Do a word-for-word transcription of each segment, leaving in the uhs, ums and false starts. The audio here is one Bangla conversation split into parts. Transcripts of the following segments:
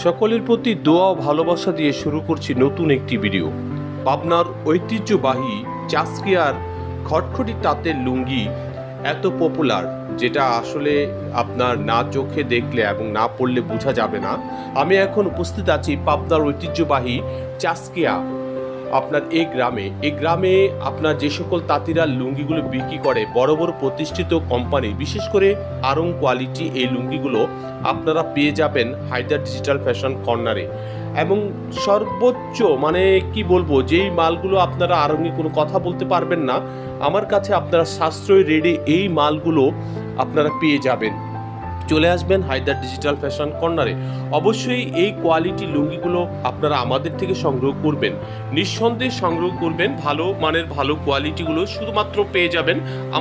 সকলের প্রতি দোয়া ও ভালোবাসা দিয়ে শুরু করছি নতুন একটি ভিডিও। পাবনার ঐতিহ্যবাহী চাষকিয়ার খটখটি তাঁতের লুঙ্গি এত পপুলার, যেটা আসলে আপনার না চোখে দেখলে এবং না পড়লে বোঝা যাবে না। আমি এখন উপস্থিত আছি পাবনার ঐতিহ্যবাহী চাষকিয়া আপনার এই গ্রামে। এই গ্রামে আপনার যে সকল তাঁতিরা লুঙ্গিগুলো বিক্রি করে, বড় বড় প্রতিষ্ঠিত কোম্পানি, বিশেষ করে আরং কোয়ালিটি এই লুঙ্গিগুলো আপনারা পেয়ে যাবেন হায়দার ডিজিটাল ফ্যাশন কর্নারে। এবং সর্বোচ্চ মানে কি বলবো, যেই মালগুলো আপনারা আরঙে কোনো কথা বলতে পারবেন না, আমার কাছে আপনারা সাশ্রয় রেডি এই মালগুলো আপনারা পেয়ে যাবেন। চলে আসবেন হায়দার ডিজিটাল ফ্যাশন কর্নারে। অবশ্যই এই কোয়ালিটি লুঙ্গিগুলো আপনারা আমাদের থেকে সংগ্রহ করবেন, নিঃসন্দেহে সংগ্রহ করবেন। ভালো মানের ভালো কোয়ালিটিগুলো শুধুমাত্র পেয়ে যাবেন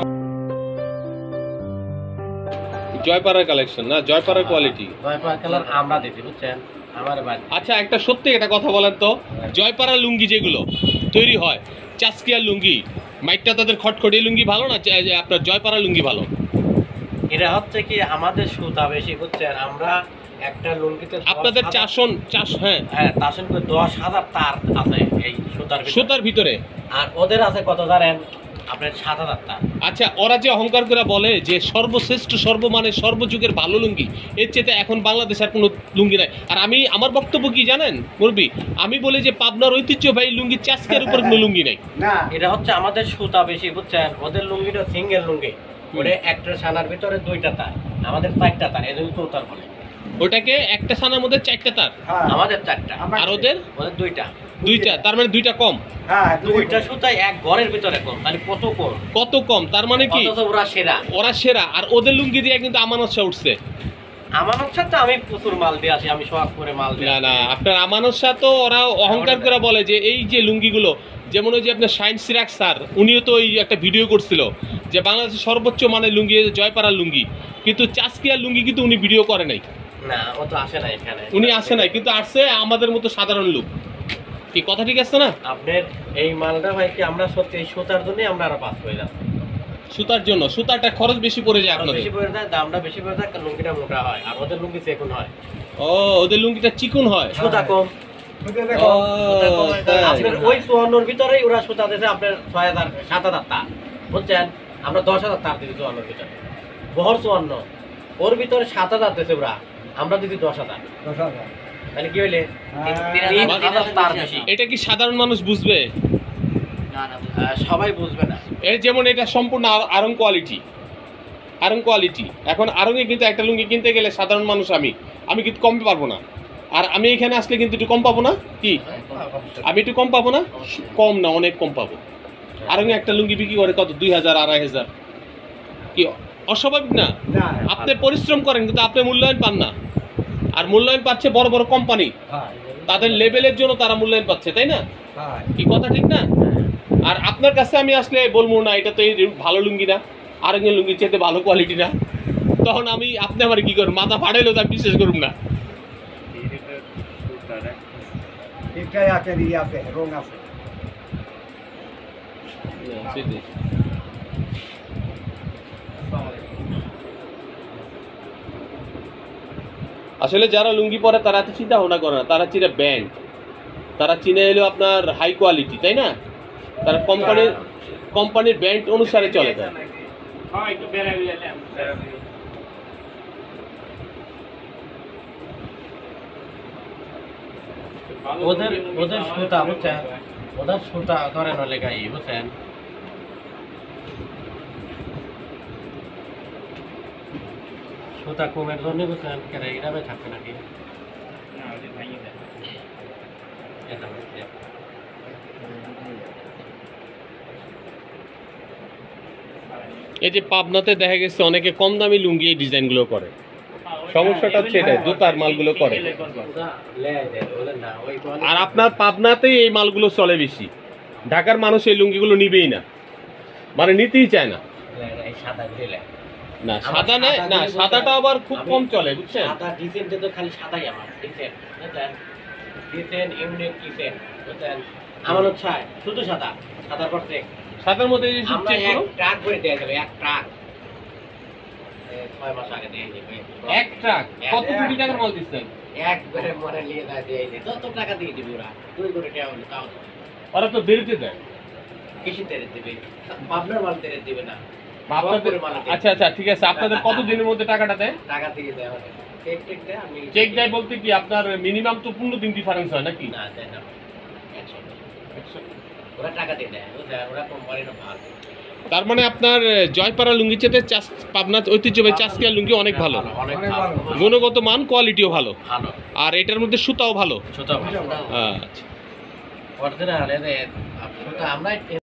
জয়পাড়ার কালেকশন, না জয়পাড়ার কোয়ালিটি, জয়পাড়া কালার আমরা দিতে বুঝছেন আমার বাড়ি। আচ্ছা, একটা সত্যি একটা কথা বলেন তো, জয়পাড়ার লুঙ্গি যেগুলো তৈরি হয়, চাষকিয়ার লুঙ্গি, মাইকটা তাদের খটখটি লুঙ্গি ভালো না আপনার জয়পাড়ার লুঙ্গি ভালো? এটা হচ্ছে কি আমাদের সুতা বেশি বুঝছেন, আমরা একটা লুঙ্গিতে আপনাদের চাষন চাষ হ্যাঁ হ্যাঁ চাষন করে দশ হাজার তার আছে এই সুতার সুতার ভিতরে, আর ওদের আছে কত জানেন আপনার সাত হাজার তার। আচ্ছা, ওরা যে অহংকার করে বলে যে সর্বশ্রেষ্ঠ সর্বমানের সর্বযুগের ভালো লুঙ্গি, এর চেয়ে এখন বাংলাদেশ আর কোনো লুঙ্গি নাই। আর আমি আমার বক্তব্য কি জানেন মুরবি, আমি বলি যে পাবনার ঐতিহ্যবাহী লুঙ্গি চাষকের উপর কোনো লুঙ্গি নাই। না, এটা হচ্ছে আমাদের সুতা বেশি বুঝছেন, ওদের লুঙ্গিটা সিঙ্গেল লুঙ্গি, ওটা একটা সানার ভিতরে দুইটা তার, আমাদের চারটা তার, এজন্য তো তার বলে। ওটাকে একটা সানার মধ্যে চারটা তার, আমাদের চারটা, আর ওদের ওদের দুইটা দুইটা, তার মানে দুইটা কম। হ্যাঁ, দুইটা সুতাই এক ঘরের ভিতরে কম, তাহলে কত কম, কত কম, তার মানে কি ওরা সেরা, ওরা সেরা। আর ওদের লুঙ্গি দিয়ে কিন্তু আমানত শাহ উঠছে। আমানত শাহ তো আমি প্রচুর মাল দিয়ে আসি, আমি শখ করে মাল দিই। না না, আপনার আমানত শাহ তো ওরা অহংকার করে বলে যে এই যে লুঙ্গিগুলো, যেমন ওই যে আপনার শাইন সিরাক স্যার, উনিও তো ওই একটা ভিডিও করছিল যে বাংলাদেশের সর্বোচ্চ মানের লুঙ্গি জয়পাড়ার লুঙ্গি, কিন্তু চাষকিয়ার লুঙ্গি কিন্তু উনি ভিডিও করে নাই। না, ও তো আসে না এখানে, উনি আসে নাই, কিন্তু আসছে আমাদের মতো সাধারণ লোক। কি কথা ঠিক আছে না? আপনার এই মালটা ভাই কি আমরা সত্যি এই সুতার জন্যই আমরা আরো পাস হয়ে যাচ্ছি। সুতার জন্য সুতারটা খরচ বেশি পড়ে যায় আপনাদের, বেশি পড়ে যায়, দামটা বেশি পড়ে যায়, লুঙ্গিটা মোটা হয়, আর ওদের লুঙ্গি চিকন হয়। ও, ওদের লুঙ্গিটা চিকন হয়, সুতা কম। আপনার ওই চুয়ান্নর ভিতরেই ওরা সুতা দিয়েছে আপনার ছয় হাজার সাত হাজার তার বুঝছেন, আমরা দশ হাজার তার দিচ্ছি চুয়ান্নর ভিতরে, বহর চুয়ান্ন, ওর ভিতরে সাত হাজার দিয়েছে ওরা, আমরা দিচ্ছি দশ হাজার। তাহলে কি হইলে তার বেশি। এটা কি সাধারণ মানুষ বুঝবে? সবাই বুঝবে না। এর যেমন এটা সম্পূর্ণ আরং কোয়ালিটি, আরং কোয়ালিটি। এখন আরঙে কিন্তু একটা লুঙ্গি কিনতে গেলে সাধারণ মানুষ আমি আমি কিন্তু কম পারবো না। আর আমি এখানে আসলে কিন্তু একটু কম পাবো না, কি আমি একটু কম পাবো না? কম না, অনেক কম পাবো। আরঙে একটা লুঙ্গি বিক্রি করে কত, দুই হাজার আড়াই হাজার, কি অস্বাভাবিক না? আপনি পরিশ্রম করেন কিন্তু আপনি মূল্যায়ন পান না। আর মূল্যায়ন পাচ্ছে বড় বড় কোম্পানি, তাদের লেভেলের জন্য তারা মূল্যায়ন পাচ্ছে, তাই না? কি কথা ঠিক না? আর আপনার কাছে আমি আসলে বলবো না এটা তো এই ভালো লুঙ্গি না, আরঙের লুঙ্গি চেয়ে ভালো কোয়ালিটি না, তখন আমি আপনি আমার কি করুন, মাথা ফাটাইলেও তা বিশ্বাস করুন না। আসলে যারা লুঙ্গি পরে তারা তো চিন্তা ভাবনা করে না, তারা চিনে ব্যান্ড, তারা চিনে এলো আপনার হাই কোয়ালিটি, তাই না? তারা কোম্পানির কোম্পানির ব্যান্ড অনুসারে চলে যায়। ওদের ওদের সুতা বুঝছেন, ওদের সুতা ধরেন হলে গাই বুঝছেন, সুতা কমের জন্য বুঝছেন, কেন এরামে থাকবে নাকি? এই যে পাবনাতে দেখা গেছে অনেকে কম দামি লুঙ্গি এই ডিজাইনগুলো করে, সমস্যাটা হচ্ছে এটা, জুতার মালগুলো করে। আর আপনার পাবনাতেই এই মালগুলো চলে বেশি, ঢাকার মানুষ এই লুঙ্গিগুলো নিবেই না, মানে নিতেই চায় না। না সাদা নেই, না সাদাটা আবার খুব কম চলে বুঝছেন। সাদা ডিজাইনটা তো খালি সাদাই, আমার ডিজাইন বুঝছেন, ডিজাইন ইউনিক ডিজাইন বুঝছেন, আমার হচ্ছে শুধু সাদা, সাদার পরে সাদার মধ্যে আমরা এক ট্রাক করে দেয়া যাবে, এক ট্রাক ছয় মাস আগে দিয়ে দিবে, এক ট্রাক। কত কোটি টাকার মাল দিচ্ছেন? একবারে মনে নিয়ে দেয় দিয়ে দিই। যত টাকা দিয়ে দিবি ওরা দুই করে টাকা হলে তাও না। ওরা তো দেরিতে দেয়। কৃষি তেরে দিবে পাবনার মাল তেরে দিবে না আপনাদের আচ্ছা আচ্ছা ঠিক আছে, আপনাদের কত দিনের মধ্যে টাকাটা দেয়? টাকা দিয়ে দেয় আমাদের চেক টেক দেয় আমি চেক দেয় বলতে কি আপনার মিনিমাম তো পনেরো দিন ডিফারেন্স হয় নাকি? না দেয় না একশো ওরা টাকা দিয়ে দেয় বুঝলেন ওরা কোম্পানির ভালো। তার মানে আপনার জয়পাড়া লুঙ্গি চেতে চাষ পাবনার ঐতিহ্যবাহী চাষকিয়া লুঙ্গি অনেক ভালো, অনেক ভালো গুণগত মান কোয়ালিটিও ভালো, ভালো আর এটার মধ্যে সুতাও ভালো। ছোট ভালো আচ্ছা অরিজিনাল এদের সুতা আমরা